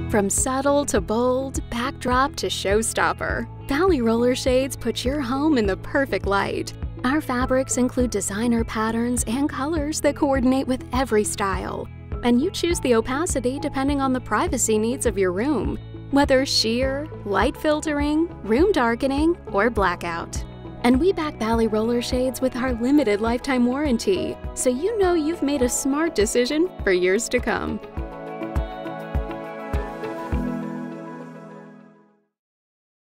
From subtle to bold, backdrop to showstopper, Bali Roller Shades put your home in the perfect light. Our fabrics include designer patterns and colors that coordinate with every style. And you choose the opacity depending on the privacy needs of your room, whether sheer, light filtering, room darkening, or blackout. And we back Bali Roller Shades with our limited lifetime warranty, so you know you've made a smart decision for years to come.